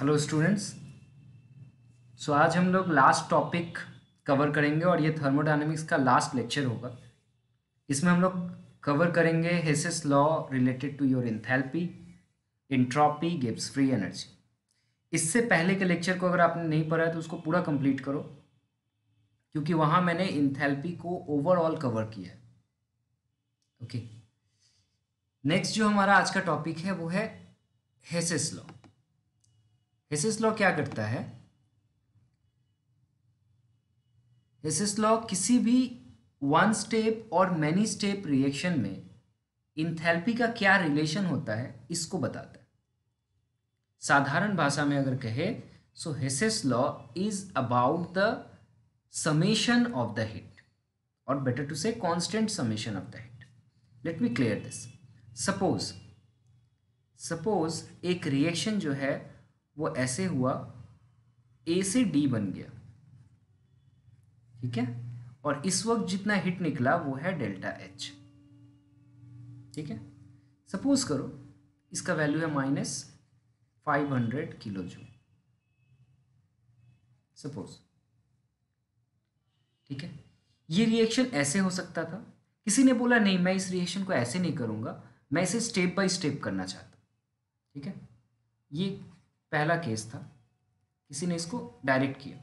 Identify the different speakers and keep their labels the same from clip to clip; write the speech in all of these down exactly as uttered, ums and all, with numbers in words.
Speaker 1: Hello students. सो आज हम लोग लास्ट टॉपिक कवर करेंगे और ये थर्मोडायनेमिक्स का लास्ट लेक्चर होगा। इसमें हम लोग कवर करेंगे Hess's law related to your enthalpy, entropy, Gibbs free energy. इससे पहले के लेक्चर को अगर आपने नहीं पढ़ा है तो उसको पूरा कंप्लीट करो, क्योंकि वहाँ मैंने एंथैल्पी को ओवरऑल कवर किया है। ओके, नेक्स्ट जो हमारा आज का टॉपिक है वो है हेसेस लॉ। हेसेस लॉ क्या करता है? हेसेस लॉ किसी भी वन स्टेप और मैनी स्टेप रिएक्शन में इंथैल्पी का क्या रिलेशन होता है इसको बताता है। साधारण भाषा में अगर कहे so Hess's law is about the summation of the heat, और better to say constant summation of the heat. Let me clear this. Suppose suppose एक रिएक्शन जो है वो ऐसे हुआ, ए से डी बन गया, ठीक है, और इस वक्त जितना हिट निकला वो है डेल्टा एच। ठीक है, सपोज करो इसका वैल्यू है minus five hundred kilo joule, suppose. ठीक है, ये रिएक्शन ऐसे हो सकता था। किसी ने बोला नहीं, मैं इस रिएक्शन को ऐसे नहीं करूंगा, मैं इसे स्टेप बाय स्टेप करना चाहता। ठीक है, ये पहला केस था, किसी ने इसको डायरेक्ट किया।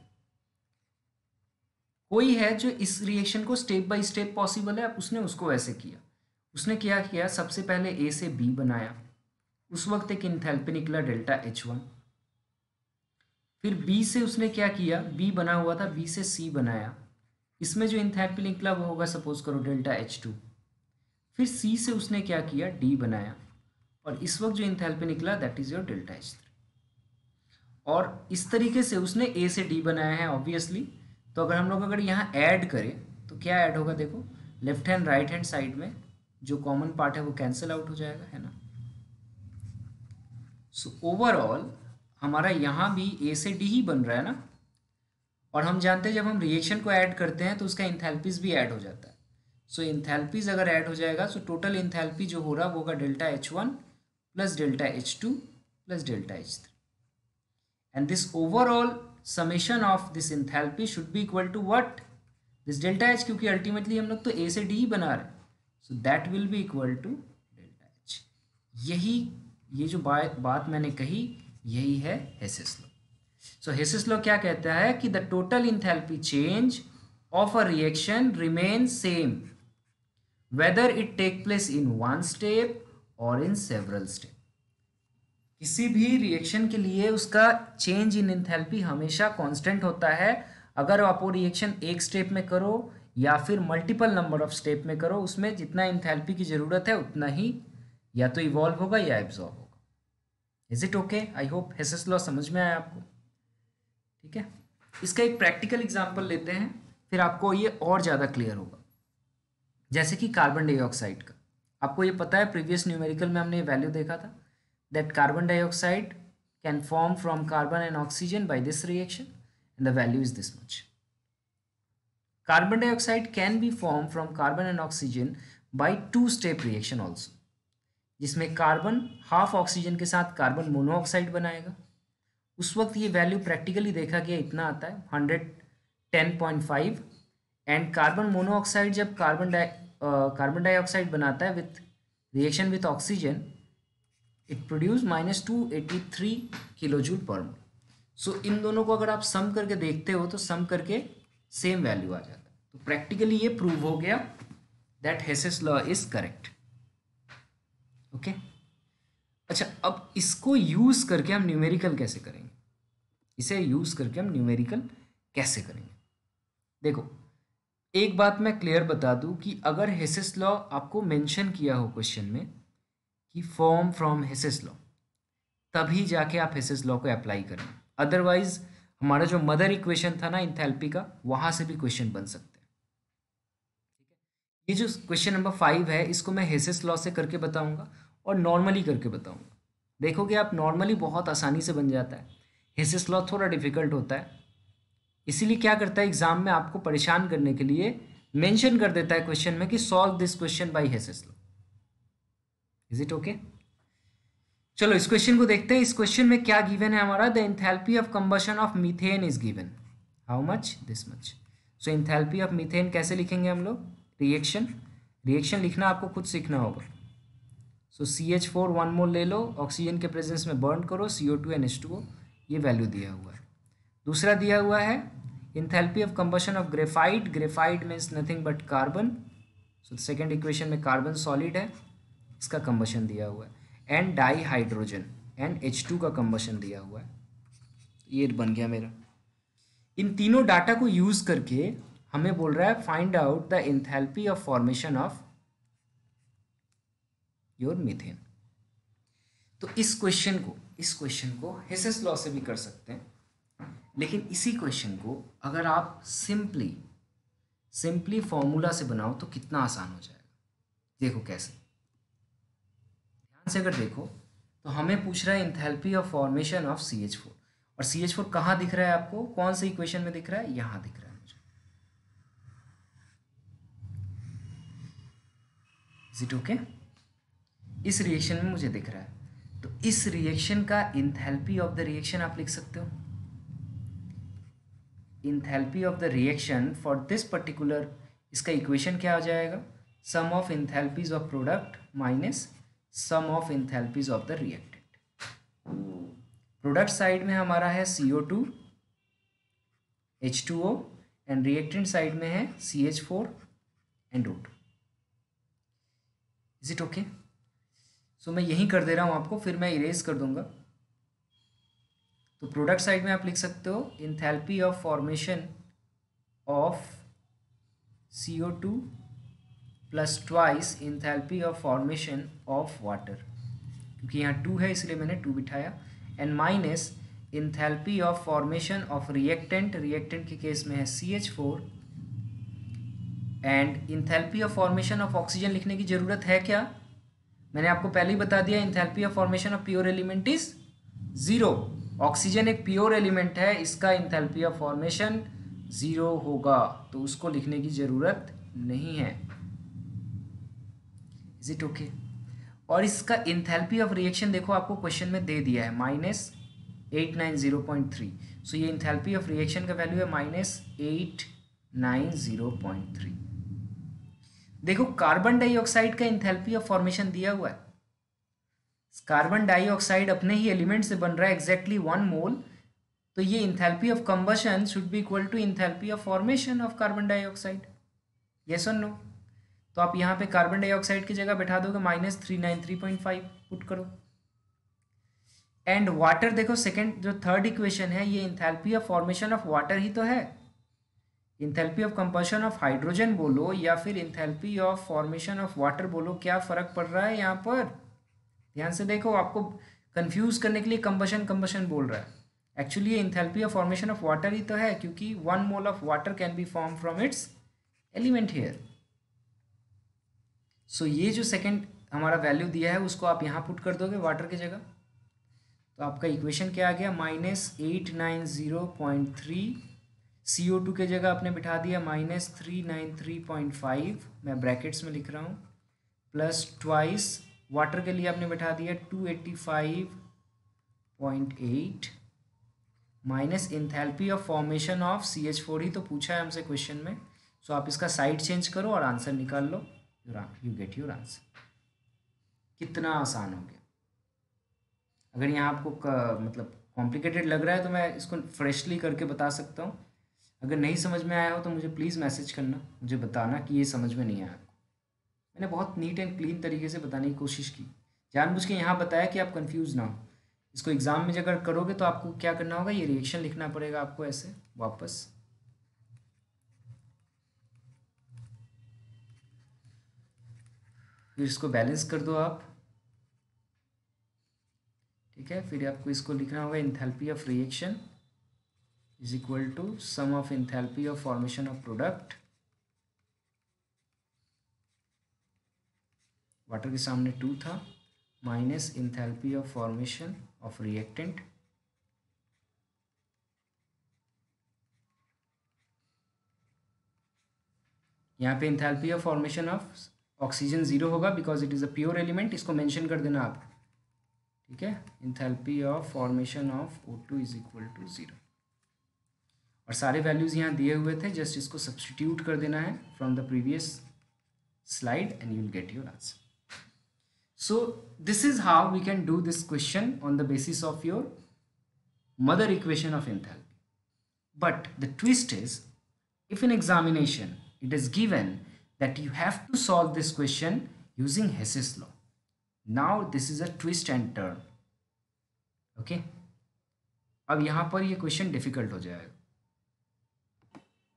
Speaker 1: कोई है जो इस रिएक्शन को स्टेप बाय स्टेप पॉसिबल है, उसने उसको वैसे किया। उसने क्या किया, सबसे पहले ए से बी बनाया, उस वक्त एक इंथैल्पी निकला डेल्टा एच वन। फिर बी से उसने क्या किया, बी बना हुआ था, बी से सी बनाया, इसमें जो इंथैल्पी निकला वो होगा सपोज करो डेल्टा एच टू। फिर सी से उसने क्या किया, डी बनाया, और इस वक्त जो इंथैल्पी निकला that is your delta H three. और इस तरीके से उसने ए से डी बनाया है ऑब्वियसली। तो अगर हम लोग अगर यहाँ ऐड करें तो क्या ऐड होगा, देखो left hand right hand side में जो कॉमन पार्ट है वो कैंसिल आउट हो जाएगा, है ना। सो ओवरऑल हमारा यहाँ भी ए से डी ही बन रहा है ना, और हम जानते हैं जब हम रिएक्शन को ऐड करते हैं तो उसका इंथैल्पीज भी ऐड हो जाता है। सो इंथैल्पीज अगर ऐड हो जाएगा सो टोटल इंथैल्पी जो हो रहा वो होगा delta H one plus delta H two plus delta H three, and this overall summation of this enthalpy should be equal to what, this delta h, क्योंकि ultimately हम लोग तो a से d ही बना रहे हैं, so that will be equal to delta h। यही ये जो बात बात मैंने कही यही है Hess's law. So Hess's law क्या कहता है कि the total enthalpy change of a reaction remain same whether it take place in one step और इन सेवरल स्टेप। किसी भी रिएक्शन के लिए उसका चेंज इन एंथैल्पी हमेशा कांस्टेंट होता है। अगर आप वो रिएक्शन एक स्टेप में करो या फिर मल्टीपल नंबर ऑफ स्टेप में करो, उसमें जितना एंथैल्पी की ज़रूरत है उतना ही या तो इवॉल्व होगा या एब्जॉर्ब होगा। Is it okay? I hope Hess's law समझ में आया आपको। ठीक है, इसका एक प्रैक्टिकल एग्जाम्पल लेते हैं, फिर आपको ये और ज़्यादा क्लियर होगा। जैसे कि कार्बन डाइऑक्साइड का, आपको ये पता है प्रीवियस न्यूमेरिकल में हमने वैल्यू देखा था that carbon dioxide can form from carbon and oxygen by this reaction, and the value is this much. Carbon dioxide can be formed from carbon and oxygen by two step reaction also, जिसमें carbon half oxygen के साथ carbon monoxide बनाएगा। उस वक्त ये value practically देखा गया इतना आता है hundred ten point five, and carbon monoxide जब कार्बन डाई कार्बन डाइऑक्साइड बनाता है with reaction with oxygen, it produce minus two eighty three kilo joule per mole. सो इन दोनों को अगर आप सम करके देखते हो तो सम करके सेम वैल्यू आ जाता है। तो प्रैक्टिकली ये प्रूव हो गया that Hess's law is correct. Okay, अच्छा, अब इसको यूज करके हम न्यूमेरिकल कैसे करेंगे, इसे यूज करके हम न्यूमेरिकल कैसे करेंगे। देखो, एक बात मैं क्लियर बता दूं कि अगर हेसेस लॉ आपको मेंशन किया हो क्वेश्चन में कि फॉर्म फ्रॉम हेसेस लॉ, तभी जाके आप हेसेस लॉ को अप्लाई करें। अदरवाइज हमारा जो मदर इक्वेशन था ना इंथैल्पी का, वहां से भी क्वेश्चन बन सकते हैं। ठीक है, ये जो क्वेश्चन नंबर फाइव है इसको मैं हेसेस लॉ से करके बताऊंगा और नॉर्मली करके बताऊंगा। देखोगे आप नॉर्मली बहुत आसानी से बन जाता है, हेसेस लॉ थोड़ा डिफिकल्ट होता है। इसीलिए क्या करता है एग्जाम में आपको परेशान करने के लिए मेंशन कर देता है क्वेश्चन में कि solve this question by Hess's law. Is it okay? चलो इस क्वेश्चन को देखते हैं। इस क्वेश्चन में क्या गिवन है हमारा, the enthalpy of combustion of methane is given, how much, this much. So enthalpy of methane कैसे लिखेंगे हम लोग, रिएक्शन, रिएक्शन लिखना आपको खुद सीखना होगा। So C H four one mole ले लो, ऑक्सीजन के प्रेजेंस में बर्न करो, C O two and H two O, ये वैल्यू दिया हुआ है। दूसरा दिया हुआ है enthalpy of combustion of graphite, graphite means nothing but carbon, so second equation में कार्बन सॉलिड है, इसका कंबशन दिया हुआ है। And di hydrogen and H two का कंबशन दिया हुआ है, ये बन गया मेरा। इन तीनों डाटा को यूज करके हमें बोल रहा है find out the enthalpy of formation of your methane. तो इस क्वेश्चन को इस क्वेश्चन को हेसेस लॉ से भी कर सकते हैं, लेकिन इसी क्वेश्चन को अगर आप सिंपली सिंपली फॉर्मूला से बनाओ तो कितना आसान हो जाएगा। देखो कैसे, ध्यान से अगर देखो तो हमें पूछ रहा है enthalpy of formation of C H four, और सी एच फोर कहाँ दिख रहा है आपको, कौन से इक्वेशन में दिख रहा है, यहाँ दिख रहा है मुझे। इज इट ओके, इस रिएक्शन में मुझे दिख रहा है, तो इस रिएक्शन का एंथैल्पी ऑफ द रिएक्शन आप लिख सकते हो। Enthalpy of the reaction for this particular, इसका इक्वेशन क्या आ जाएगा, sum of enthalpies of product minus sum of enthalpies of the reactant. Product side में हमारा है C O two H two O and reactant side में है C H four and O two. Is it okay, so मैं यही कर दे रहा हूँ आपको, फिर मैं इरेज कर दूंगा। तो प्रोडक्ट साइड में आप लिख सकते हो enthalpy of formation of C O two plus twice enthalpy of formation of water, क्योंकि यहाँ टू है इसलिए मैंने टू बिठाया, and minus enthalpy of formation of reactant, reactant के केस में है C H four, and enthalpy of formation of oxygen लिखने की ज़रूरत है क्या, मैंने आपको पहले ही बता दिया, enthalpy of formation of pure element is zero. Oxygen एक प्योर एलिमेंट है, इसका एंथैल्पी ऑफ फॉर्मेशन जीरो होगा, तो उसको लिखने की ज़रूरत नहीं है। इज इट ओके, और इसका एंथैल्पी ऑफ रिएक्शन देखो आपको क्वेश्चन में दे दिया है minus eight nine zero point three, so ये एंथैल्पी ऑफ रिएक्शन का वैल्यू है minus eight nine zero point three. देखो कार्बन डाइऑक्साइड का एंथैल्पी ऑफ फॉर्मेशन दिया हुआ है, कार्बन डाइऑक्साइड अपने ही एलिमेंट से बन रहा है एग्जैक्टली वन मोल, तो ये enthalpy of combustion should be equal to enthalpy of formation of carbon dioxide, yes और नो। तो आप यहाँ पे कार्बन डाइऑक्साइड की जगह बैठा दोगे minus three nine three point five put करो, एंड वाटर देखो सेकेंड जो थर्ड इक्वेशन है ये enthalpy of formation of water ही तो है। Enthalpy of combustion of hydrogen बोलो या फिर enthalpy of formation of water बोलो, क्या फ़र्क पड़ रहा है यहाँ पर, ध्यान से देखो, आपको कंफ्यूज करने के लिए कंबशन कंबशन बोल रहा है, actually enthalpy of formation of water ही तो है, क्योंकि one mole of water can be form from its element here. So ये जो सेकंड हमारा वैल्यू दिया है उसको आप यहाँ पुट कर दोगे वाटर की जगह, तो आपका इक्वेशन क्या आ गया, minus eight nine zero point three, C O two के जगह आपने बिठा दिया minus three nine three point five, मैं ब्रैकेट्स में लिख रहा हूँ, प्लस ट्वाइस वाटर के लिए आपने बिठा दिया two eighty five point eight, minus enthalpy of formation of C H four ही तो पूछा है हमसे क्वेश्चन में, सो आप इसका साइड चेंज करो और आंसर निकाल लो, यू गेट योर आंसर। कितना आसान हो गया। अगर यहाँ आपको क, मतलब कॉम्प्लिकेटेड लग रहा है तो मैं इसको फ्रेशली करके बता सकता हूँ, अगर नहीं समझ में आया हो तो मुझे प्लीज़ मैसेज करना, मुझे बताना कि ये समझ में नहीं आया आपको। मैंने बहुत नीट एंड क्लीन तरीके से बताने की कोशिश की, जानबूझ के यहाँ बताया कि आप कंफ्यूज ना हो। इसको एग्ज़ाम में अगर करोगे तो आपको क्या करना होगा, ये रिएक्शन लिखना पड़ेगा आपको ऐसे वापस, फिर इसको बैलेंस कर दो आप, ठीक है, फिर आपको इसको लिखना होगा enthalpy of reaction is equal to sum of enthalpy of formation of product, water के सामने टू था, minus enthalpy of formation of reactant, यहाँ पे enthalpy of formation of oxygen zero होगा because it is a pure element, इसको mention कर देना आप, ठीक है, enthalpy of formation of O two is equal to zero. और सारे वैल्यूज़ यहाँ दिए हुए थे, जस्ट इसको सब्सटीट्यूट कर देना है from the previous slide and you will get your answer. So this is how we can do this question on the basis of your mother equation of enthalpy. But the twist is, if in examination it is given that you have to solve this question using Hess's law, now this is a twist and turn. Okay? अब यहाँ पर ये question difficult हो जाएगा।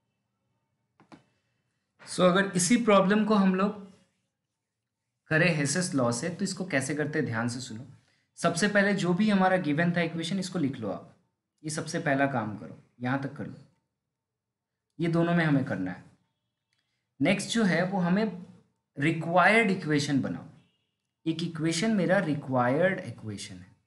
Speaker 1: सो so, अगर इसी problem को हम लोग करें हेसेस लॉ से, तो इसको कैसे करते हैं ध्यान से सुनो। सबसे पहले जो भी हमारा गिवन था इक्वेशन, इसको लिख लो आप। ये सबसे पहला काम करो, यहाँ तक कर लो। ये दोनों में हमें करना है। नेक्स्ट जो है वो हमें रिक्वायर्ड इक्वेशन बनाओ। एक इक्वेशन मेरा रिक्वायर्ड इक्वेशन है।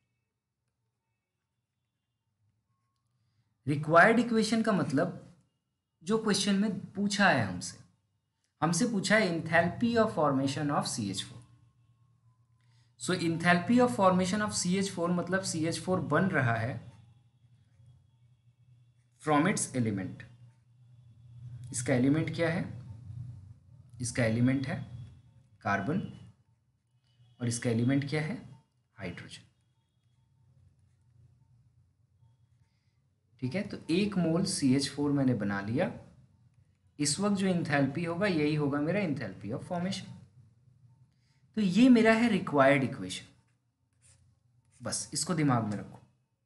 Speaker 1: रिक्वायर्ड इक्वेशन का मतलब जो क्वेश्चन में पूछा है हमसे हमसे पूछा है enthalpy of formation of C H four. So enthalpy of formation of C H four मतलब सी एच फोर बन रहा है फ्रॉम इट्स एलिमेंट। इसका एलिमेंट क्या है? इसका एलिमेंट है कार्बन और इसका एलिमेंट क्या है? हाइड्रोजन। ठीक है, तो एक मोल सी एच फोर मैंने बना लिया। इस वक्त जो इंथैल्पी होगा यही होगा मेरा इंथैल्पी ऑफ फॉर्मेशन। तो ये मेरा है रिक्वायर्ड इक्वेशन। बस इसको दिमाग में रखो।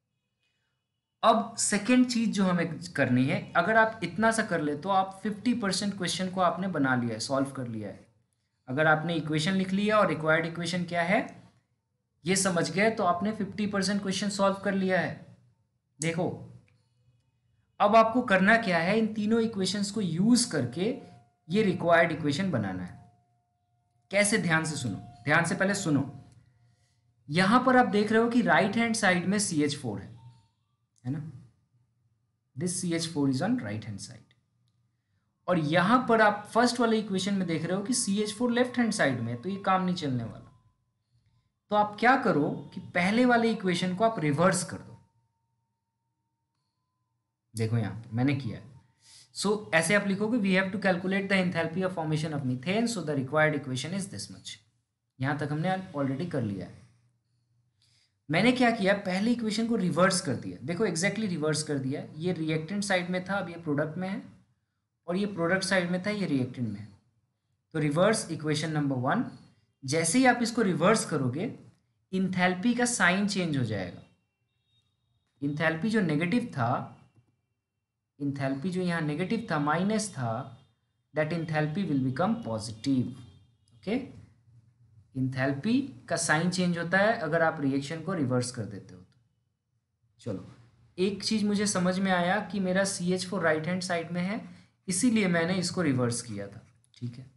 Speaker 1: अब सेकेंड चीज जो हमें करनी है, अगर आप इतना सा कर ले तो आप फिफ्टी परसेंट क्वेश्चन को आपने बना लिया है, सॉल्व कर लिया है। अगर आपने इक्वेशन लिख लिया और रिक्वायर्ड इक्वेशन क्या है ये समझ गए तो आपने फिफ्टी परसेंट क्वेश्चन सॉल्व कर लिया है। देखो अब आपको करना क्या है, इन तीनों इक्वेशंस को यूज करके ये रिक्वायर्ड इक्वेशन बनाना है। कैसे? ध्यान से सुनो, ध्यान से पहले सुनो। यहां पर आप देख रहे हो कि राइट हैंड साइड में सी एच फोर है है ना? This C H four is on right hand side. और यहां पर आप फर्स्ट वाले इक्वेशन में देख रहे हो कि C H four left hand side में है, तो ये काम नहीं चलने वाला। तो आप क्या करो कि पहले वाले इक्वेशन को आप रिवर्स कर दो। देखो यहां पर मैंने किया है। सो so, ऐसे आप लिखोगे we have to calculate the enthalpy of formation of methane, so the required equation is this much. यहां तक हमने ऑलरेडी कर लिया है। मैंने क्या किया, पहले इक्वेशन को रिवर्स कर दिया। देखो एग्जैक्टली रिवर्स कर दिया। ये रिएक्टेंट साइड में था, अब ये प्रोडक्ट में है, और ये प्रोडक्ट साइड में था, ये रिएक्टेंट में है। तो रिवर्स इक्वेशन नंबर वन। जैसे ही आप इसको रिवर्स करोगे इंथैल्पी का साइन चेंज हो जाएगा। इंथैल्पी जो नेगेटिव था, इंथैल्पी जो यहाँ नेगेटिव था, माइनस था, that enthalpy will become positive. Okay, enthalpy का साइन चेंज होता है अगर आप रिएक्शन को रिवर्स कर देते हो तो। चलो एक चीज मुझे समझ में आया कि मेरा C H four right hand side में है, इसीलिए मैंने इसको रिवर्स किया था। ठीक है,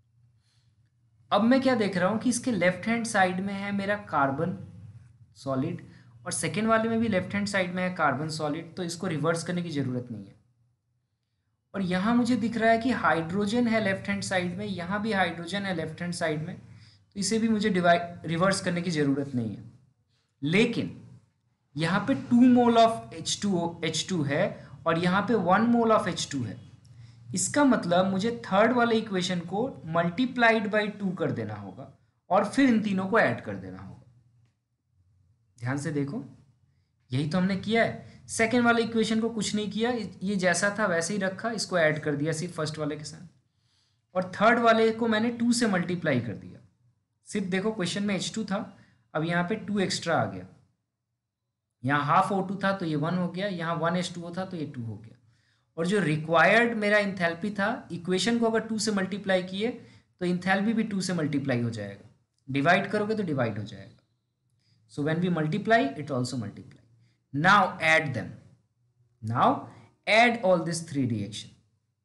Speaker 1: अब मैं क्या देख रहा हूं कि इसके लेफ्ट हैंड साइड में है मेरा कार्बन सॉलिड और सेकेंड वाले में भी लेफ्ट हैंड साइड में है कार्बन सॉलिड, तो इसको रिवर्स करने की जरूरत नहीं है। और यहाँ मुझे दिख रहा है कि हाइड्रोजन है लेफ्ट हैंड साइड में, यहाँ भी हाइड्रोजन है लेफ्ट हैंड साइड में, तो इसे भी मुझे डिवाइड रिवर्स करने की जरूरत नहीं है। लेकिन यहाँ पे two mole of H two H two है और यहाँ पे one mole of H two है। इसका मतलब मुझे थर्ड वाले इक्वेशन को मल्टीप्लाइड बाई टू कर देना होगा और फिर इन तीनों को ऐड कर देना होगा। ध्यान से देखो, यही तो हमने किया है। सेकेंड वाले इक्वेशन को कुछ नहीं किया, ये जैसा था वैसे ही रखा, इसको ऐड कर दिया सिर्फ फर्स्ट वाले के साथ, और थर्ड वाले को मैंने टू से मल्टीप्लाई कर दिया। सिर्फ देखो क्वेश्चन में एच टू था, अब यहाँ पे टू एक्स्ट्रा आ गया। यहाँ हाफ ओ टू था तो ये वन हो गया, यहाँ वन एच टू ओ था तो ये टू हो गया। और जो रिक्वायर्ड मेरा इंथैल्पी था, इक्वेशन को अगर टू से मल्टीप्लाई किए तो इंथैल्पी भी टू से मल्टीप्लाई हो जाएगा, डिवाइड करोगे तो डिवाइड हो जाएगा। So when we multiply, it also multiply. Now add them. Now add all these three reaction.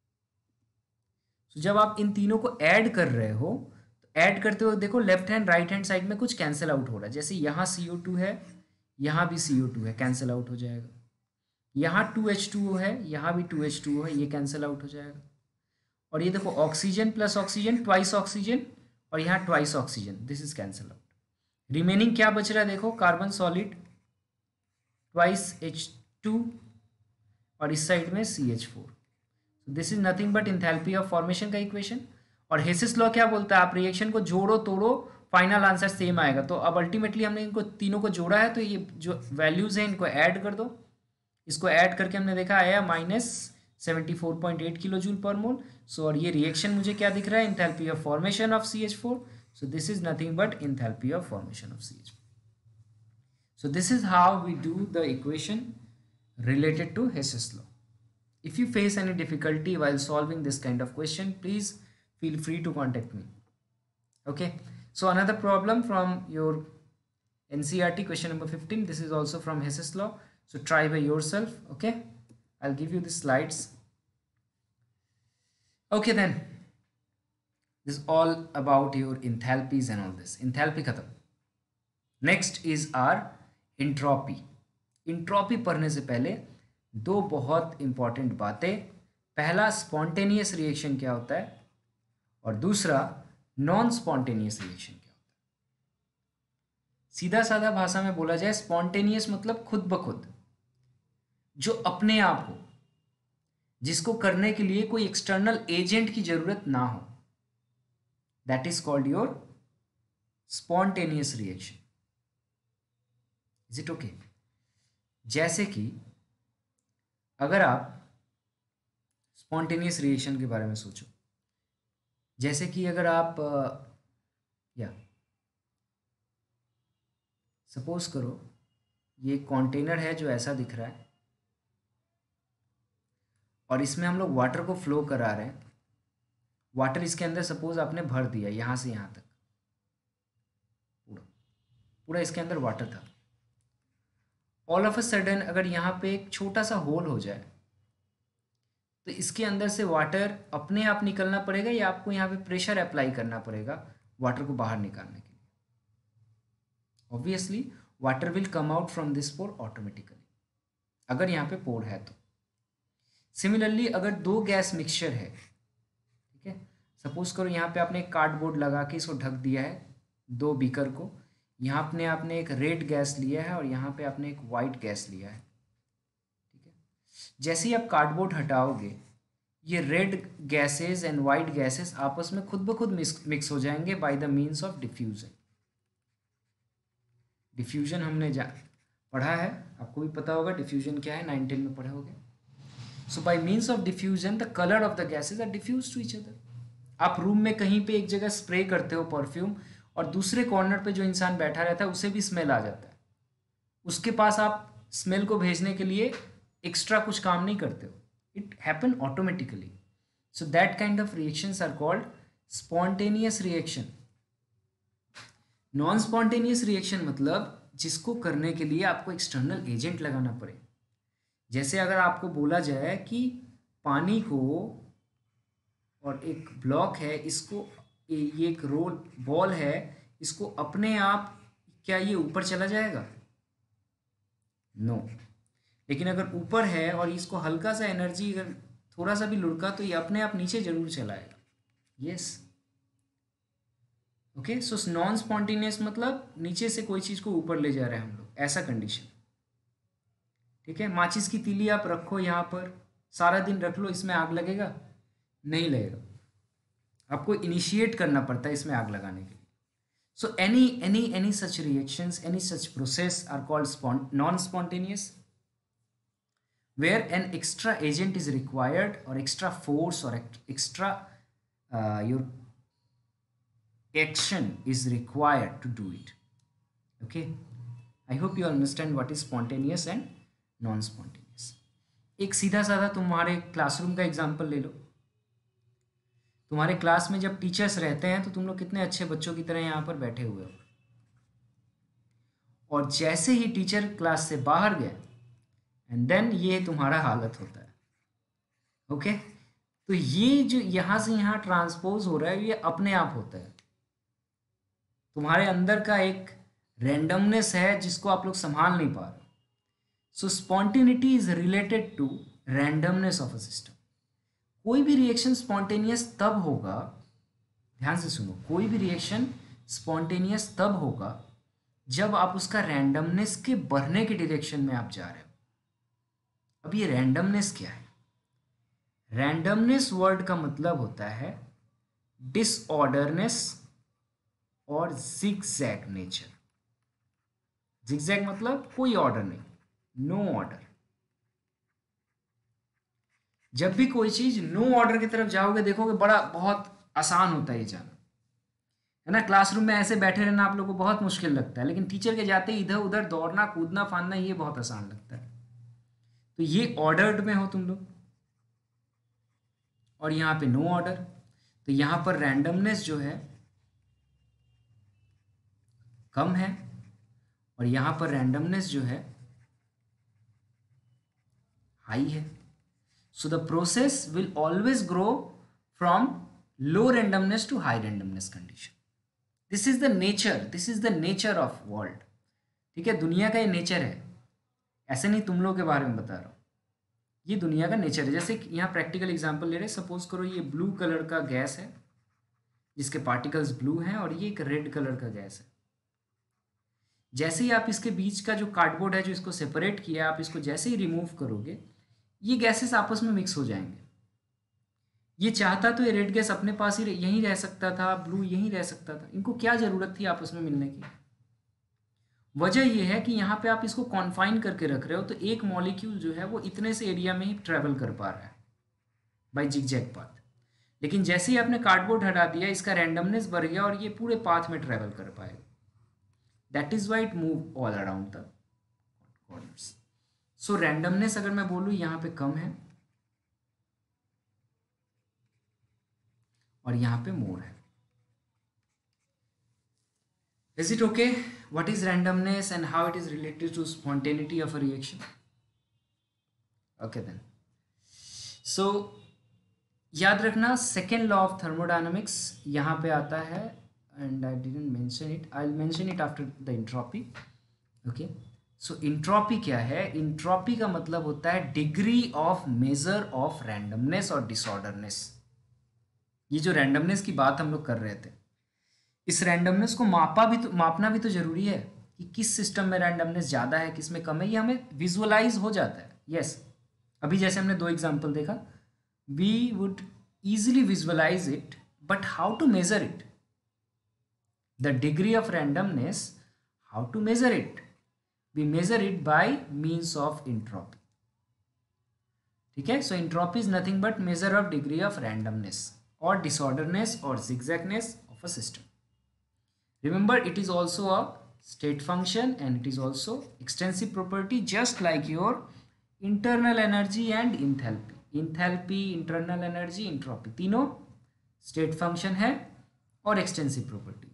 Speaker 1: So जब आप इन तीनों को ऐड कर रहे हो तो ऐड करते हो देखो left hand right hand side में कुछ कैंसिल आउट हो रहा है। जैसे यहाँ सी ओ टू है, यहाँ भी सी ओ टू है, कैंसिल आउट हो जाएगा। यहाँ टू एच टू ओ है, यहाँ भी टू एच टू ओ है, ये कैंसिल आउट हो जाएगा। और ये देखो oxygen plus oxygen twice oxygen, और यहाँ twice oxygen, this is cancel out. Remaining क्या बच रहा है देखो, carbon solid twice H two और इस साइड में C H four. This is nothing but enthalpy of formation का इक्वेशन। और हेसिस लॉ क्या बोलता है, आप रिएक्शन को जोड़ो तोड़ो फाइनल आंसर सेम आएगा। तो अब अल्टीमेटली हमने इनको तीनों को जोड़ा है, तो ये जो वैल्यूज हैं इनको ऐड कर दो। इसको ऐड करके हमने देखा आया minus seventy four point eight kilo joule per mole. सो और ये रिएक्शन मुझे क्या दिख रहा है, enthalpy of formation of C H four. So this is nothing but enthalpy of formation of C H four. So this is how we do the equation related to Hess's law. If you face any difficulty while solving this kind of question, please feel free to contact me. Okay. So another problem from your N C E R T question number fifteen. This is also from Hess's law. So try by yourself. Okay. I'll give you the slides. Okay then. This is all about your enthalpies and all this. Enthalpy khatam. Next is our entropy. Entropy पढ़ने से पहले दो बहुत important बातें, पहला spontaneous reaction क्या होता है और दूसरा नॉन स्पॉन्टेनियस रिएक्शन क्या होता है। सीधा साधा भाषा में बोला जाए, स्पॉन्टेनियस मतलब खुद ब खुद, जो अपने आप हो, जिसको करने के लिए कोई एक्सटर्नल एजेंट की जरूरत ना हो, that is called your spontaneous reaction. Is it okay? जैसे कि अगर आप स्पॉन्टेनियस रिएक्शन के बारे में सोचो, जैसे कि अगर आप या सपोज करो ये कंटेनर है जो ऐसा दिख रहा है और इसमें हम लोग वाटर को फ्लो करा रहे हैं। वाटर इसके अंदर सपोज आपने भर दिया यहाँ से यहाँ तक, पूरा पूरा इसके अंदर वाटर था। ऑल ऑफ अ सडन अगर यहाँ पे एक छोटा सा होल हो जाए तो इसके अंदर से वाटर अपने आप निकलना पड़ेगा या आपको यहाँ पे प्रेशर अप्लाई करना पड़ेगा वाटर को बाहर निकालने के लिए? Obviously water will come out from this pore automatically, अगर यहाँ पे पोर है तो। सिमिलरली अगर दो गैस मिक्सचर है, ठीक है, सपोज करो यहाँ पे आपने एक कार्डबोर्ड लगा के इसको ढक दिया है, दो बीकर को, यहाँ अपने आपने एक रेड गैस लिया है और यहाँ पे आपने एक वाइट गैस लिया है, ठीक है। जैसे ही आप कार्डबोर्ड हटाओगे ये red gases and white gases आपस में खुद ब खुद मिक्स हो जाएंगे by the means of diffusion. Diffusion हमने जा पढ़ा है, आपको भी पता होगा डिफ्यूजन क्या है, नाइन टेन में पढ़े होगे। So by means of diffusion the colour of the gases are diffuse to each other. आप रूम में कहीं पे एक जगह स्प्रे करते हो परफ्यूम और दूसरे कॉर्नर पे जो इंसान बैठा रहता है उसे भी स्मेल आ जाता है, उसके पास आप स्मेल को भेजने के लिए एक्स्ट्रा कुछ काम नहीं करते हो, it happen automatically. So that kind of reactions are called spontaneous reaction. Non spontaneous reaction मतलब जिसको करने के लिए आपको एक्सटर्नल एजेंट लगाना पड़े। जैसे अगर आपको बोला जाए कि पानी को और एक ब्लॉक है, इसको ये एक रोल बॉल है, इसको अपने आप क्या ये ऊपर चला जाएगा? No no. लेकिन अगर ऊपर है और इसको हल्का सा एनर्जी अगर थोड़ा सा भी लुढ़का तो ये अपने आप नीचे जरूर चलाएगा। Yes, okay. So non spontaneous मतलब नीचे से कोई चीज़ को ऊपर ले जा रहे हैं हम लोग, ऐसा कंडीशन, ठीक है। माचिस की तीली आप रखो यहाँ पर, सारा दिन रख लो, इसमें आग लगेगा? नहीं लगेगा, आपको इनिशिएट करना पड़ता है इसमें आग लगाने के लिए। So any any any such reactions, any such process are called non spontaneous, where an extra agent is required और एक्स्ट्रा फोर्स और extra your action is required to do it. Okay, I hope you understand what is spontaneous and non spontaneous. एक सीधा साधा तुम्हारे classroom का example ले लो। तुम्हारे class में जब टीचर्स रहते हैं तो तुम लोग कितने अच्छे बच्चों की तरह यहाँ पर बैठे हुए हो, और जैसे ही टीचर क्लास से बाहर गए एंड देन ये तुम्हारा हालत होता है। ओके, तो ये जो यहाँ से यहाँ ट्रांसपोज हो रहा है ये अपने आप होता है, तुम्हारे अंदर का एक रैंडमनेस है जिसको आप लोग संभाल नहीं पा रहे। So spontaneity is related to randomness of a system. कोई भी रिएक्शन स्पॉन्टेनियस तब होगा, ध्यान से सुनो, कोई भी रिएक्शन स्पॉन्टेनियस तब होगा जब आप उसका रैंडमनेस के बढ़ने के डायरेक्शन में आप जा रहे हो। अब ये रैंडमनेस क्या है? रैंडमनेस वर्ड का मतलब होता है डिसऑर्डरनेस और जिगजैग नेचर। जिगजैग मतलब कोई ऑर्डर नहीं, नो ऑर्डर। जब भी कोई चीज नो ऑर्डर की तरफ जाओगे देखोगे बड़ा बहुत आसान होता है ये जाना, है ना। क्लासरूम में ऐसे बैठे रहना आप लोगों को बहुत मुश्किल लगता है, लेकिन टीचर के जाते ही इधर उधर दौड़ना कूदना फांदना ये बहुत आसान लगता है। तो ये ऑर्डर्ड में हो तुम लोग, और यहाँ पे नो ऑर्डर। तो यहाँ पर रैंडमनेस जो है कम है, और यहाँ पर रैंडमनेस जो है हाई है। So the process will always grow from low randomness to high randomness condition. This is the nature, this is the nature of world. ठीक है, दुनिया का ये नेचर है, ऐसे नहीं तुम लोग के बारे में बता रहा हूँ, ये दुनिया का नेचर है। जैसे यहाँ प्रैक्टिकल एग्जांपल ले रहे, सपोज करो ये ब्लू कलर का गैस है जिसके पार्टिकल्स ब्लू हैं, और ये एक रेड कलर का गैस है। जैसे ही आप इसके बीच का जो कार्डबोर्ड है जो इसको सेपरेट किया, आप इसको जैसे ही रिमूव करोगे ये गैसेस आपस में मिक्स हो जाएंगे। ये चाहता तो ये रेड गैस अपने पास ही यहीं रह सकता था, ब्लू यहीं रह सकता था, इनको क्या ज़रूरत थी आपस में मिलने की? वजह यह है कि यहाँ पे आप इसको कॉन्फाइन करके रख रहे हो, तो एक मॉलिक्यूल जो है वो इतने से एरिया में ही ट्रेवल कर पा रहा है बाय जिगजैग पाथ। लेकिन जैसे ही आपने कार्डबोर्ड हटा दिया, इसका रैंडमनेस बढ़ गया और ये पूरे पाथ में ट्रेवल कर पाएगा। That is why it move all around the corners. So randomness अगर मैं बोलूँ यहाँ पे कम है और यहाँ पे मोर है। Is it okay? What is randomness and how it is related to spontaneity of a reaction? Okay then. So याद रखना सेकेंड लॉ ऑफ थर्मोडायनामिक्स यहाँ पे आता है, and I didn't mention it, I will mention it after the entropy. Okay, so entropy क्या है? Entropy का मतलब होता है degree of measure of randomness और डिसऑर्डरनेस। ये जो रैंडमनेस की बात हम लोग कर रहे थे, इस रैंडमनेस को मापा भी तो मापना भी तो जरूरी है कि किस सिस्टम में रैंडमनेस ज़्यादा है, किस में कम है। ये हमें विजुअलाइज हो जाता है। Yes yes. अभी जैसे हमने दो एग्जांपल देखा, we would easily visualize it, but how to measure it? The degree of randomness, how to measure it? We measure it by means of entropy. ठीक है, so entropy is nothing but measure of degree of randomness or disorderness or zigzagness of a system. Remember, it is also a state function and it is also extensive property, just like your internal energy and enthalpy. Enthalpy, internal energy, entropy, तीनों state function है और extensive property.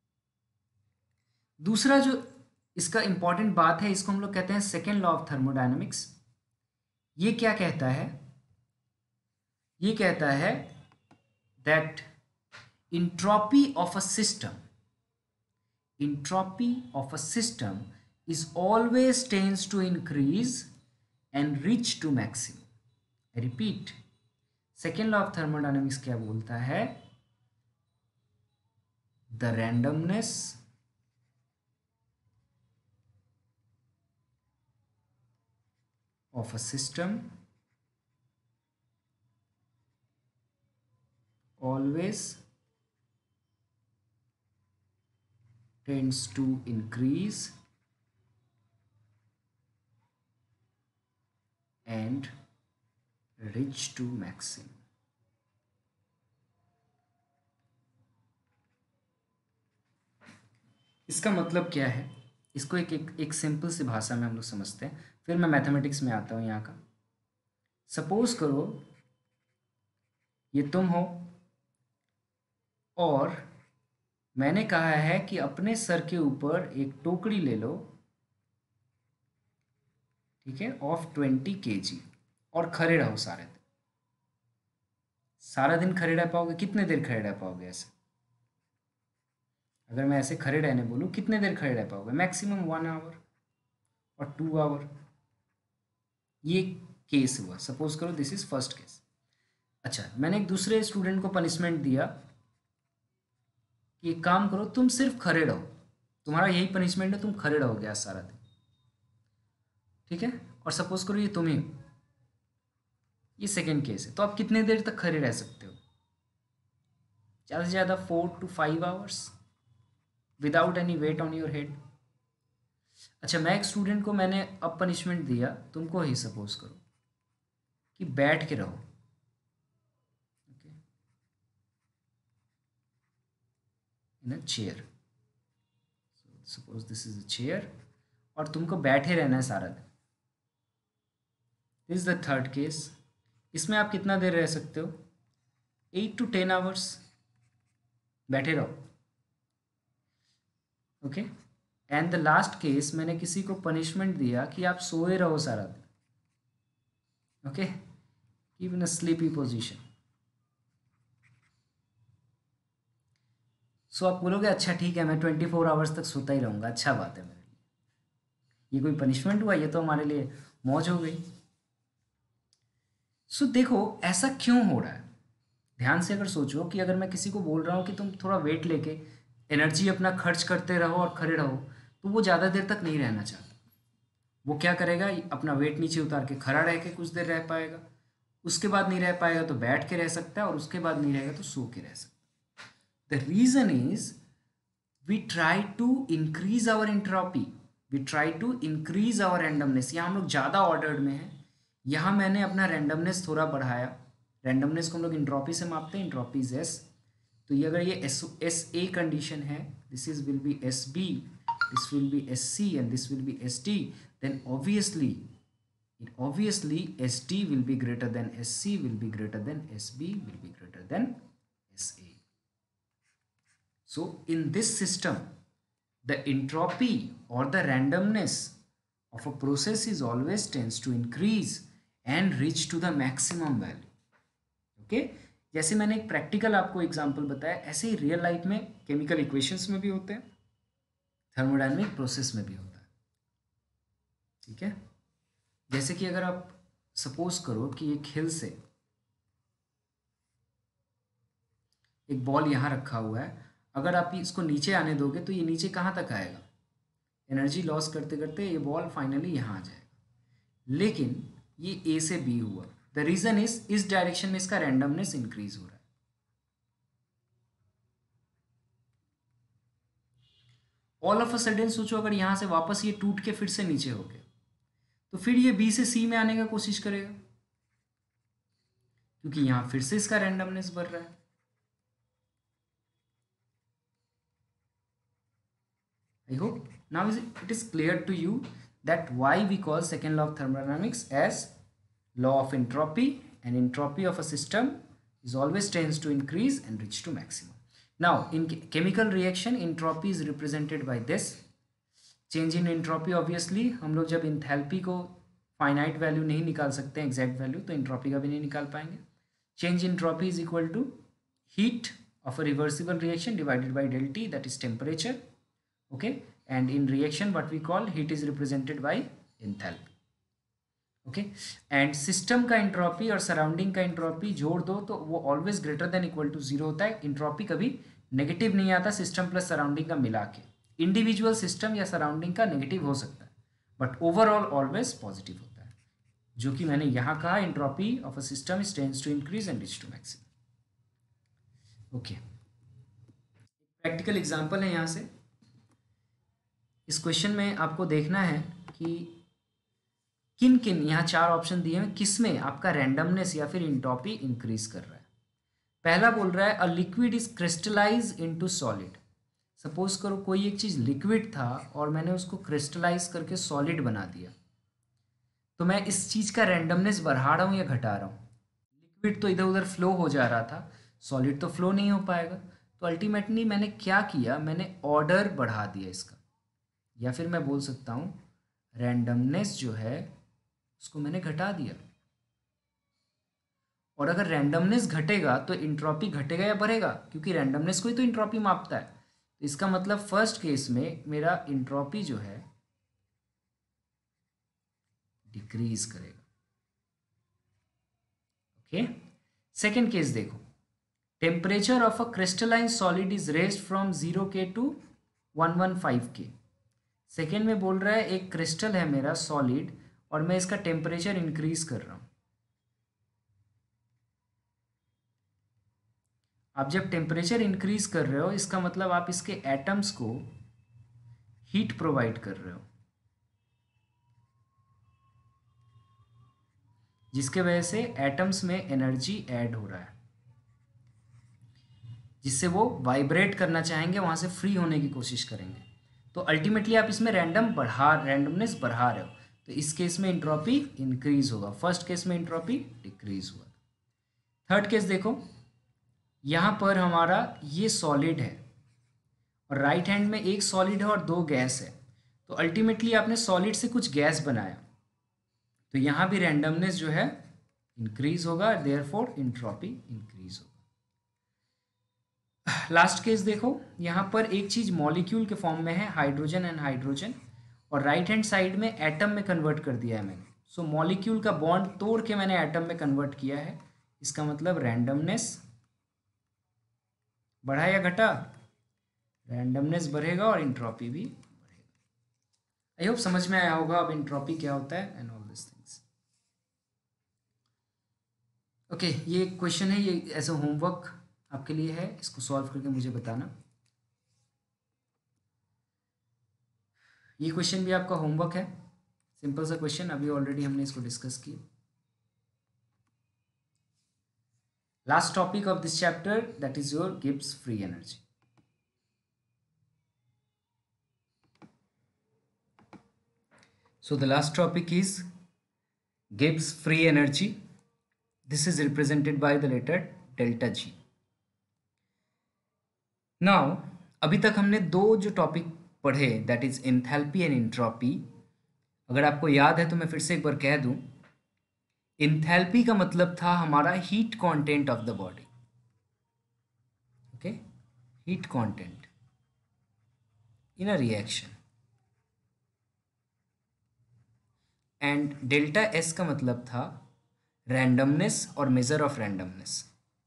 Speaker 1: दूसरा जो इसका important बात है, इसको हम लोग कहते हैं सेकेंड लॉ ऑफ थर्मोडायनामिक्स। ये क्या कहता है? ये कहता है that entropy of a system, entropy of a system is always tends to increase and reach to maximum. Repeat, second law of thermodynamics क्या बोलता है? The randomness of a system always tends to increase and reach to maximum. इसका मतलब क्या है? इसको एक एक, एक सिंपल सी भाषा में हम लोग समझते हैं, फिर मैं मैथमेटिक्स में आता हूँ यहाँ का। सपोज करो ये तुम हो और मैंने कहा है कि अपने सर के ऊपर एक टोकरी ले लो, ठीक है, ऑफ ट्वेंटी के जी, और खड़े रहो सारे दिन। सारा दिन खड़े रह पाओगे? कितने देर खड़े रह पाओगे ऐसे? अगर मैं ऐसे खड़े रहने बोलूँ, कितने देर खड़े रह पाओगे? मैक्सिमम वन आवर और टू आवर। ये केस हुआ, सपोज करो दिस इज फर्स्ट केस। अच्छा, मैंने एक दूसरे स्टूडेंट को पनिशमेंट दिया कि एक काम करो, तुम सिर्फ खड़े रहो, तुम्हारा यही पनिशमेंट है, तुम खड़े रहोगे आज सारा दिन, ठीक है। और सपोज करो ये तुम्हें, ये सेकेंड केस है, तो आप कितने देर तक खड़े रह सकते हो? ज़्यादा से ज़्यादा four to five hours without any weight on your head. अच्छा, मैं एक स्टूडेंट को मैंने अब पनिशमेंट दिया, तुमको ही सपोज करो कि बैठ के रहो, okay, in a chair, suppose this is a chair, और तुमको बैठे रहना है सारा दिन। This is the third case. इसमें आप कितना देर रह सकते हो? एट टू टेन आवर्स बैठे रहो, okay. And the last case, मैंने किसी को पनिशमेंट दिया कि आप सोए रहो सारा दिन, okay, keep in a sleepy position. So आप बोलोगे अच्छा ठीक है, मैं ट्वेंटी फोर आवर्स तक सोता ही रहूँगा, अच्छा बात है मेरे लिए, ये कोई पनिशमेंट हुआ? ये तो हमारे लिए मौज हो गई। सो so, देखो ऐसा क्यों हो रहा है, ध्यान से अगर सोचो कि अगर मैं किसी को बोल रहा हूँ कि तुम थोड़ा वेट लेके एनर्जी अपना खर्च करते रहो और खड़े रहो, तो वो ज़्यादा देर तक नहीं रहना चाहता। वो क्या करेगा, अपना वेट नीचे उतार के खड़ा रह के कुछ देर रह पाएगा, उसके बाद नहीं रह पाएगा तो बैठ के रह सकता है, और उसके बाद नहीं रहेगा तो सो के रह सकता है। The reason is we try to increase our entropy, we try to increase our randomness. यहाँ हम लोग ज़्यादा ऑर्डर्ड में हैं, यहाँ मैंने अपना रैंडमनेस थोड़ा बढ़ाया। रैंडमनेस को हम लोग इंट्रोपी से मापते हैं, इंट्रोपी इज एस। तो ये अगर ये एस एस ए कंडीशन है, this is will be S B, this will be S C and this will be S D, then obviously obviously S D will be greater than S C, will be greater than S B, will be greater than S A. So in this system, the entropy or the randomness of a process is always tends to increase and reach to the maximum value. Okay? जैसे मैंने एक practical आपको example बताया, ऐसे ही real life में chemical equations में भी होते हैं, थर्मोडायनेमिक प्रोसेस में भी होता है, ठीक है। जैसे कि अगर आप सपोज करो कि एक हिल से एक बॉल यहाँ रखा हुआ है, अगर आप इसको नीचे आने दोगे तो ये नीचे कहाँ तक आएगा? एनर्जी लॉस करते करते ये बॉल फाइनली यहाँ आ जाएगा। लेकिन ये ए से बी हुआ, द रीजन इज इस डायरेक्शन में इसका रैंडमनेस इंक्रीज हो रहा है। ऑल ऑफ अ सडन सोचो अगर यहाँ से वापस ये टूट के फिर से नीचे हो गया, तो फिर ये बी से सी में आने का कोशिश करेगा, क्योंकि यहां फिर से इसका रैंडमनेस बढ़ रहा है। I hope now it is clear to you that why we call second law of thermodynamics as law of entropy, and entropy of a system is always tends to increase and reach to maximum. Now in chemical reaction, entropy is represented by this. Change in entropy, obviously हम लोग जब enthalpy को finite value नहीं निकाल सकते exact value, तो entropy का भी नहीं निकाल पाएंगे। Change in entropy is equal to heat of a reversible reaction divided by del T, that is temperature, okay. And in reaction what we call heat is represented by enthalpy, okay. And system का entropy और surrounding का entropy जोड़ दो तो वो always greater than equal to zero होता है। Entropy कभी नेगेटिव नहीं आता सिस्टम प्लस सराउंडिंग का मिला के, इंडिविजुअल सिस्टम या सराउंडिंग का नेगेटिव हो सकता है, बट ओवरऑल ऑलवेज पॉजिटिव होता है, जो कि मैंने यहाँ कहा entropy of a system is tends to increase and reach to maximum, okay. Practical example है यहाँ से। इस क्वेश्चन में आपको देखना है कि किन किन, यहाँ चार ऑप्शन दिए हैं, किस में आपका रैंडमनेस या फिर एंट्रोपी इंक्रीज कर रहा है। पहला बोल रहा है a liquid is crystallize into solid. Suppose करो कोई एक चीज़ लिक्विड था और मैंने उसको क्रिस्टलाइज करके सॉलिड बना दिया, तो मैं इस चीज़ का रैंडमनेस बढ़ा रहा हूँ या घटा रहा हूँ? लिक्विड तो इधर उधर फ्लो हो जा रहा था, सॉलिड तो फ्लो नहीं हो पाएगा, तो अल्टीमेटली मैंने क्या किया, मैंने ऑर्डर बढ़ा दिया इसका, या फिर मैं बोल सकता हूँ रैंडमनेस जो है उसको मैंने घटा दिया। और अगर रैंडमनेस घटेगा तो एंट्रोपी घटेगा या बढ़ेगा, क्योंकि रैंडमनेस को ही तो एंट्रोपी मापता है। तो इसका मतलब फर्स्ट केस में मेरा एंट्रोपी जो है डिक्रीज करेगा, ओके। सेकेंड केस देखो, temperature of a crystalline solid is raised from zero K to one one five K. Second में बोल रहा है एक क्रिस्टल है मेरा सॉलिड और मैं इसका टेम्परेचर इंक्रीज कर रहा हूँ। आप जब टेम्परेचर इंक्रीज कर रहे हो इसका मतलब आप इसके एटम्स को हीट प्रोवाइड कर रहे हो, जिसके वजह से एटम्स में एनर्जी ऐड हो रहा है, जिससे वो वाइब्रेट करना चाहेंगे, वहाँ से फ्री होने की कोशिश करेंगे। तो अल्टीमेटली आप इसमें रैंडम बढ़ा रैंडमनेस बढ़ा रहे हो, तो इस केस में इंट्रॉपी इंक्रीज होगा, फर्स्ट केस में इंट्रॉपी डिक्रीज हुआ। थर्ड केस देखो, यहाँ पर हमारा ये सॉलिड है और राइट हैंड में एक सॉलिड है और दो गैस है, तो अल्टीमेटली आपने सॉलिड से कुछ गैस बनाया, तो यहाँ भी रैंडमनेस जो है इंक्रीज होगा, देयरफॉर इंट्रॉपी इंक्रीज होगा। लास्ट केस देखो, यहाँ पर एक चीज़ मॉलिक्यूल के फॉर्म में है, हाइड्रोजन एंड हाइड्रोजन, और राइट हैंड साइड में एटम में कन्वर्ट कर दिया है मैंने। सो so, मॉलिक्यूल का बॉन्ड तोड़ के मैंने एटम में कन्वर्ट किया है, इसका मतलब रैंडमनेस बढ़ा या घटा, रैंडमनेस बढ़ेगा और इंट्रॉपी भी बढ़ेगा। आई होप समझ में आया होगा अब इंट्रॉपी क्या होता है and all this things. Okay, ये क्वेश्चन है, ये एज अ होमवर्क आपके लिए है, इसको सॉल्व करके मुझे बताना। ये क्वेश्चन भी आपका होमवर्क है, सिंपल सा क्वेश्चन, अभी ऑलरेडी हमने इसको डिस्कस किया। Last topic of this chapter, that is your Gibbs free energy. So the last topic is Gibbs free energy. This is represented by the letter delta G. Now, अभी तक हमने दो जो topic पढ़े, that is enthalpy and entropy. अगर आपको याद है तो मैं फिर से एक बार कह दूं, एंथैल्पी का मतलब था हमारा heat content of the body, okay, heat content in a reaction. And delta S का मतलब था रैंडमनेस और मेजर ऑफ रैंडमनेस।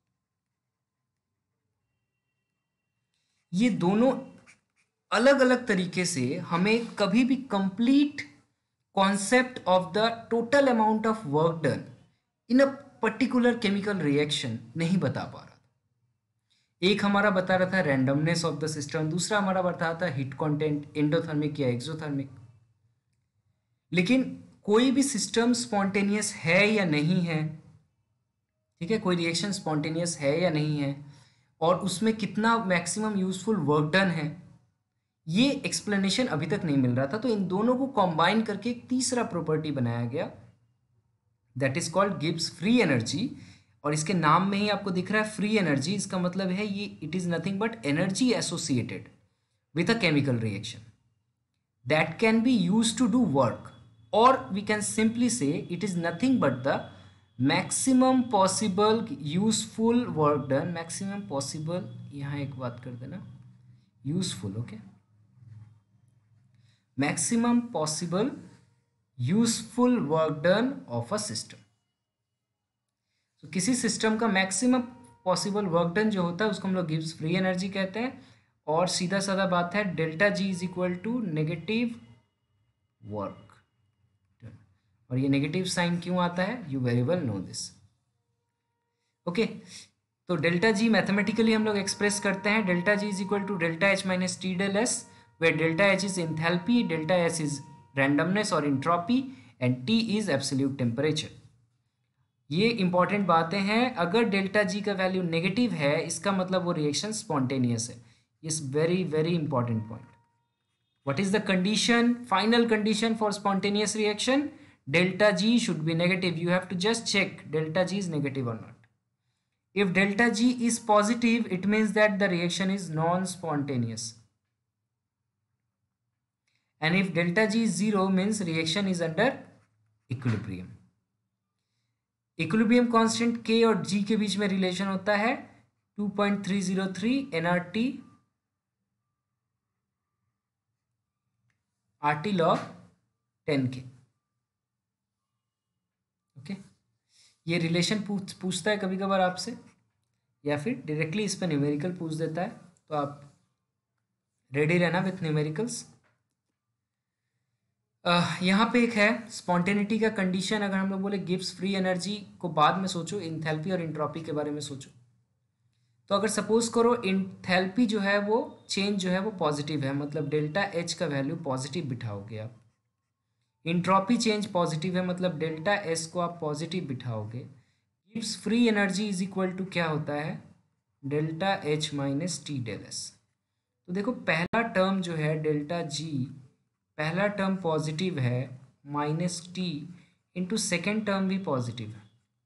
Speaker 1: ये दोनों अलग अलग तरीके से हमें कभी भी complete concept of the total amount of work done in a particular chemical reaction नहीं बता पा रहा था। एक हमारा बता रहा था रैंडमनेस ऑफ द सिस्टम, दूसरा हमारा बता रहा था हीट कंटेंट, एंडोथर्मिक या एक्सोथर्मिक। लेकिन कोई भी सिस्टम स्पॉन्टेनियस है या नहीं है, ठीक है, कोई रिएक्शन स्पॉन्टेनियस है या नहीं है, और उसमें कितना मैक्सिमम यूजफुल वर्क डन है, ये एक्सप्लेनेशन अभी तक नहीं मिल रहा था। तो इन दोनों को कंबाइन करके एक तीसरा प्रॉपर्टी बनाया गया, that is called Gibbs free energy. और इसके नाम में ही आपको दिख रहा है फ्री एनर्जी, इसका मतलब है ये it is nothing but energy associated with a chemical reaction that can be use to do work, और we can simply say it is nothing but the maximum possible useful work done. Maximum possible, यहाँ एक बात कर देना, useful, okay, maximum possible useful work done of a system. तो किसी system का maximum possible work done जो होता है उसको हम लोग गिब्स फ्री एनर्जी कहते हैं। और सीधा साधा बात है, delta G is equal to negative work done. और ये नेगेटिव साइन क्यों आता है, you very well know this, okay. तो डेल्टा जी मैथमेटिकली हम लोग एक्सप्रेस करते हैं, delta G is equal to delta H minus T del S, where delta H is enthalpy, delta S is randomness or entropy, and T is absolute temperature. ये important बातें हैं। अगर delta G का value negative है इसका मतलब वो reaction spontaneous है। Is very very important point. What is the condition, final condition for spontaneous reaction, delta G should be negative. You have to just check delta G is negative और not. If delta G is positive it means that the reaction is non spontaneous, and if delta G is zero means reaction is under equilibrium. Equilibrium constant K और G के बीच में relation होता है two point three zero three N R T R T log ten K, okay. ये relation पूछ पूछता है कभी कभार आपसे, या फिर डायरेक्टली इस पर न्यूमेरिकल पूछ देता है, तो आप रेडी रहना विथ न्यूमेरिकल्स। यहाँ पे एक है स्पॉन्टेनिटी का कंडीशन। अगर हम लोग बोले गिव्स फ्री एनर्जी को बाद में सोचो, इंथैल्पी और इंट्रॉपी के बारे में सोचो। तो अगर सपोज करो इंथैल्पी जो है वो चेंज जो है वो पॉजिटिव है, मतलब डेल्टा एच का वैल्यू पॉजिटिव बिठाओगे आप। इंट्रॉपी चेंज पॉजिटिव है, मतलब डेल्टा एस को आप पॉजिटिव बिठाओगे। गिव्स free energy is equal to क्या होता है, delta H minus T del S. तो देखो पहला टर्म जो है डेल्टा जी, पहला टर्म पॉजिटिव है, minus T into second term भी पॉजिटिव है।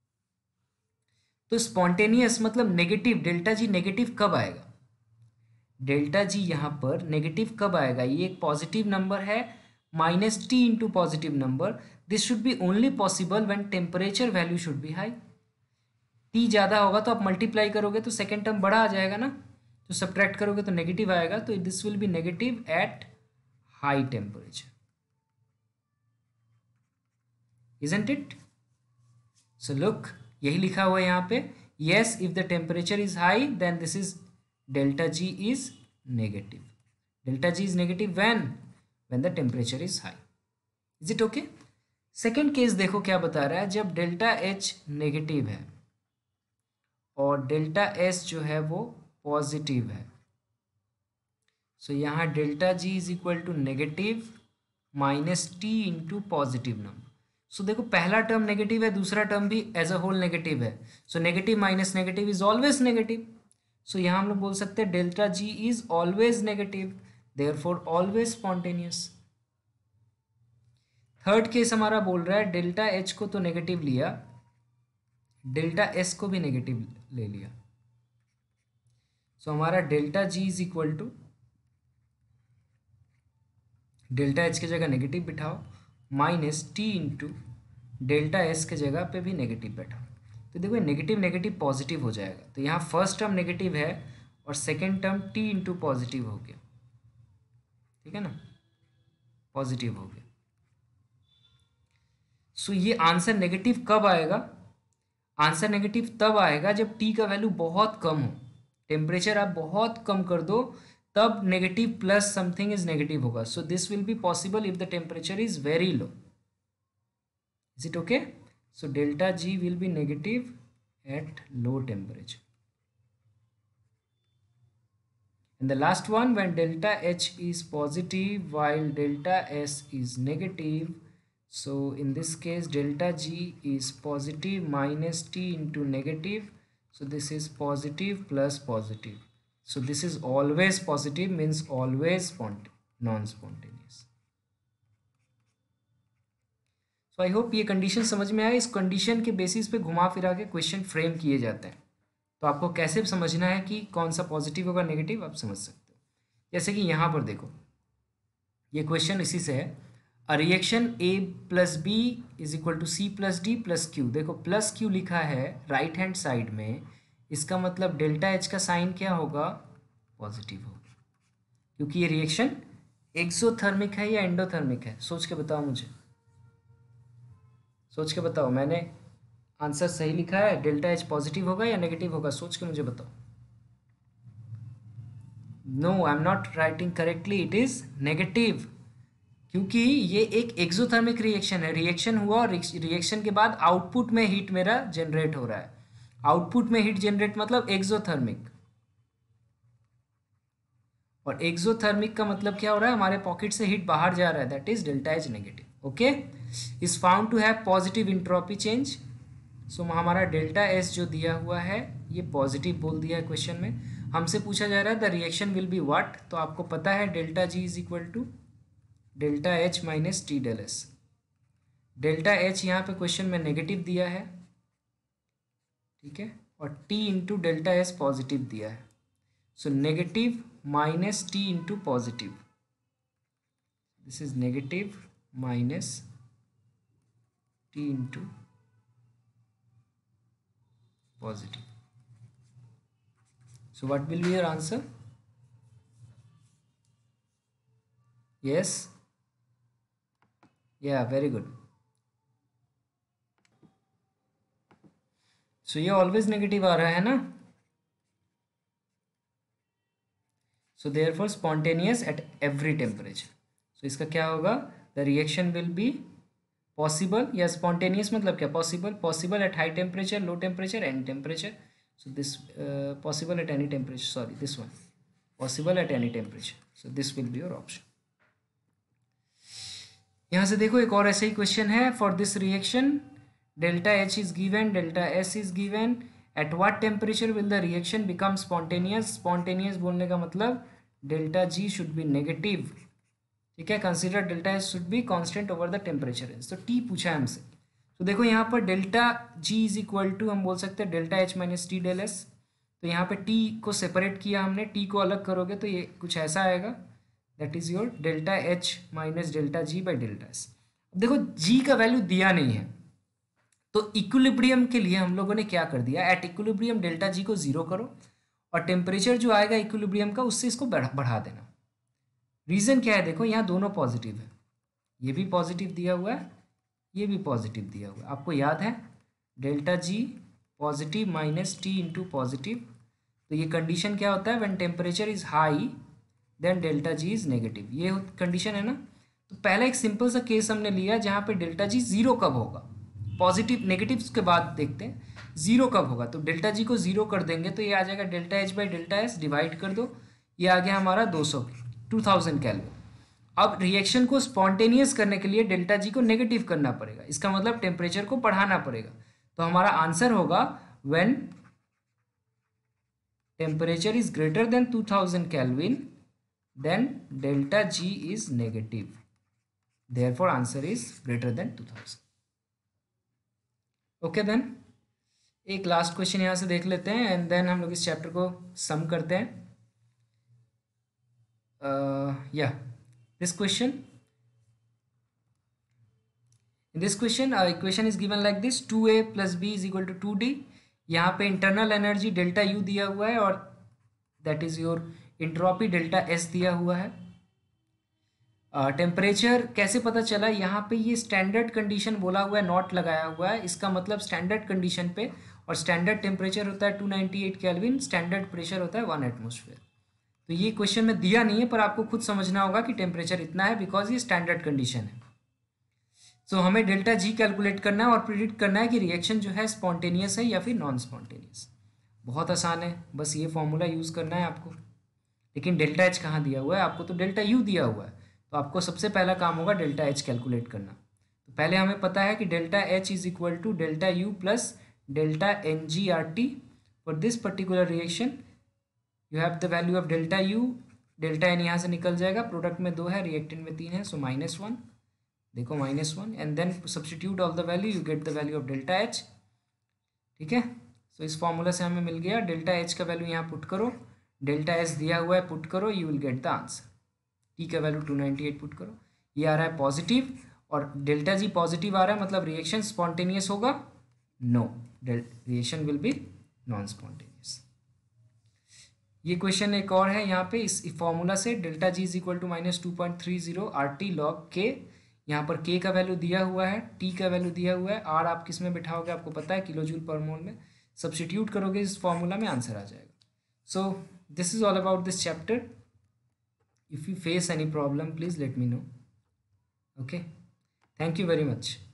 Speaker 1: तो स्पॉन्टेनियस मतलब नेगेटिव, डेल्टा जी नेगेटिव कब आएगा, डेल्टा जी यहाँ पर नेगेटिव कब आएगा, ये एक पॉजिटिव नंबर है, minus T into positive number. This should be only possible when temperature value should be high. T ज़्यादा होगा तो आप मल्टीप्लाई करोगे तो सेकेंड टर्म बड़ा आ जाएगा ना, तो सब्ट्रैक्ट करोगे तो नेगेटिव आएगा, तो this will be negative at high temperature, isn't it? So look, यही लिखा हुआ है यहाँ पे, yes if the temperature is high then this is delta G is negative. Delta G is negative when when the temperature is high. Is it okay? Second case देखो क्या बता रहा है, जब डेल्टा एच नेगेटिव है और delta S जो है वो पॉजिटिव है। सो so, यहाँ delta G is equal to negative minus T into positive number. So देखो पहला टर्म नेगेटिव है, दूसरा टर्म भी एज अ होल नेगेटिव है, so negative minus negative is always negative. So यहाँ हम लोग बोल सकते हैं delta G is always negative, therefore always spontaneous. Third case हमारा बोल रहा है डेल्टा एच को तो नेगेटिव लिया, डेल्टा एस को भी नेगेटिव ले लिया। सो so, हमारा delta G is equal to delta H की जगह नेगेटिव बिठाओ, minus T into delta S के जगह पे भी नेगेटिव बैठाओ। तो देखो नेगेटिव नेगेटिव पॉजिटिव हो जाएगा, तो यहाँ फर्स्ट टर्म नेगेटिव है और second term T into positive हो गया, ठीक है ना, पॉजिटिव हो गया। सो so, ये आंसर नेगेटिव कब आएगा, आंसर नेगेटिव तब आएगा जब टी का वैल्यू बहुत कम हो, टेम्परेचर आप बहुत कम कर दो तब negative plus something is negative होगा। So this will be possible if the temperature is very low. Is it okay? So delta G will be negative at low temperature. And the last one, when delta H is positive while delta S is negative, so in this case delta G is positive minus T into negative, so this is positive plus positive, so this is always positive, means always non-spontaneous. So I hope ये condition समझ में आए। इस condition के basis पे घुमा फिरा के क्वेश्चन फ्रेम किए जाते हैं, तो आपको कैसे समझना है कि कौन सा पॉजिटिव होगा नेगेटिव आप समझ सकते हो। जैसे कि यहाँ पर देखो ये क्वेश्चन इसी से है, a reaction A plus B is equal to C plus D plus Q. देखो प्लस क्यू लिखा है राइट हैंड साइड में, इसका मतलब डेल्टा एच का साइन क्या होगा, पॉजिटिव होगा, क्योंकि ये रिएक्शन एक्सोथर्मिक है या एंडोथर्मिक है, सोच के बताओ मुझे, सोच के बताओ। मैंने आंसर सही लिखा है, डेल्टा एच पॉजिटिव होगा या नेगेटिव होगा, सोच के मुझे बताओ। No I am not writing correctly, it is negative, क्योंकि ये एक एक्सोथर्मिक रिएक्शन है, रिएक्शन हुआ और रिएक्शन के बाद आउटपुट में हीट मेरा जनरेट हो रहा है, आउटपुट में हीट जनरेट मतलब एक्सोथर्मिक, और एक्सोथर्मिक का मतलब क्या हो रहा है, हमारे पॉकेट से हीट बाहर जा रहा है, that is delta H negative. Okay, is found to have positive entropy change. So हमारा डेल्टा एस जो दिया हुआ है ये पॉजिटिव बोल दिया है क्वेश्चन में, हमसे पूछा जा रहा है the reaction will be what, तो आपको पता है delta G is equal to delta H minus T del S. Delta H यहाँ पे क्वेश्चन में नेगेटिव दिया है, ठीक है, और T into delta S positive दिया है, so negative minus T into positive, this is negative minus T into positive. So what will be your answer? Yes? Yeah, very good. So ये always negative आ रहा है ना, so therefore spontaneous at every temperature. So इसका क्या होगा, the reaction will be possible, या spontaneous मतलब क्या, possible, possible at high temperature, low temperature, any temperature. So this possible at any temperature, sorry this one, possible at any temperature. So this will be your option. यहाँ से देखो एक और ऐसा ही क्वेश्चन है, for this reaction delta H is given, delta S is given, at what temperature will the reaction become spontaneous. Spontaneous बोलने का मतलब delta G should be negative, ठीक है। Consider delta S should be constant over the temperature range. तो T पूछा है हमसे, तो देखो यहाँ पर delta G is equal to हम बोल सकते हैं delta H minus T del S. तो यहाँ पे टी को सेपरेट किया हमने, टी को अलग करोगे तो ये कुछ ऐसा आएगा, that is your delta H minus delta G by delta S. देखो जी का वैल्यू दिया नहीं है, तो इक्विलिब्रियम के लिए हम लोगों ने क्या कर दिया, एट इक्विलिब्रियम डेल्टा जी को जीरो करो और टेम्परेचर जो आएगा इक्विलिब्रियम का उससे इसको बढ़ा बढ़ा देना। रीज़न क्या है, देखो यहाँ दोनों पॉजिटिव है, ये भी पॉजिटिव दिया हुआ है, ये भी पॉजिटिव दिया हुआ है। आपको याद है delta G positive minus T into positive, तो ये कंडीशन क्या होता है, when temperature is high then delta G is negative, ये कंडीशन है ना। तो पहला एक सिंपल सा केस हमने लिया जहाँ पे डेल्टा जी जीरो कब होगा, पॉजिटिव नेगेटिव के बाद देखते हैं जीरो कब होगा। तो डेल्टा जी को जीरो कर देंगे तो ये आ जाएगा delta H by delta S, divide कर दो, ये आ गया हमारा दो सौ टू थाउजेंड केल्विन। अब रिएक्शन को स्पॉन्टेनियस करने के लिए डेल्टा जी को नेगेटिव करना पड़ेगा, इसका मतलब टेम्परेचर को बढ़ाना पड़ेगा। तो हमारा आंसर होगा when temperature is greater than two thousand kelvin then delta G is negative, therefore answer is greater than two thousand. Okay then एक लास्ट क्वेश्चन यहाँ से देख लेते हैं एंड देन हम लोग इस चैप्टर को सम करते हैं। या this question, in this question uh, equation is given like this, two A plus b is equal to two D. यहाँ पे इंटरनल एनर्जी डेल्टा यू दिया हुआ है और that is your entropy delta S दिया हुआ है। टेम्परेचर uh, कैसे पता चला, यहाँ पे ये स्टैंडर्ड कंडीशन बोला हुआ है, नॉट लगाया हुआ है, इसका मतलब स्टैंडर्ड कंडीशन पे, और स्टैंडर्ड टेम्परेचर होता है two ninety eight kelvin, standard pressure होता है वन एटमोसफेयर। तो ये क्वेश्चन में दिया नहीं है पर आपको खुद समझना होगा कि टेम्परेचर इतना है बिकॉज ये स्टैंडर्ड कंडीशन है। सो so, हमें डेल्टा जी कैलकुलेट करना है और प्रिडिक्ट करना है कि रिएक्शन जो है स्पॉन्टेनियस है या फिर नॉन स्पॉन्टेनियस। बहुत आसान है, बस ये फॉर्मूला यूज़ करना है आपको। लेकिन डेल्टा एच कहाँ दिया हुआ है, आपको तो डेल्टा यू दिया हुआ है, तो आपको सबसे पहला काम होगा डेल्टा एच कैलकुलेट करना। तो पहले हमें पता है कि delta H is equal to delta U plus delta N G R T. For this particular reaction you have the value of delta U, delta N यहाँ से निकल जाएगा, प्रोडक्ट में दो है रिएक्टेंट में तीन है, सो माइनस वन, देखो minus one, and then substitute all the value, you get the value of delta H. ठीक है, सो इस फॉर्मूला से हमें मिल गया डेल्टा एच का वैल्यू यहाँ पुट करो, डेल्टा एस दिया हुआ है पुट करो, you will get the answer. T का value two ninety eight put करो, ये आ रहा है पॉजिटिव और डेल्टा जी पॉजिटिव आ रहा है, मतलब रिएक्शन स्पॉन्टेनियस होगा, no, reaction will be non spontaneous. ये क्वेश्चन एक और है यहाँ पे, इस फॉर्मूला से delta G is equal to minus two point three zero R T log K, यहाँ पर के का वैल्यू दिया हुआ है, टी का वैल्यू दिया हुआ है, आर आप किस में बिठाओगे आपको पता है, किलो जूल पर मोल में, सब्सटीट्यूट करोगे इस फॉर्मूला में, आंसर आ जाएगा। So this is all about this chapter. If you face any problem please let me know. Okay, thank you very much.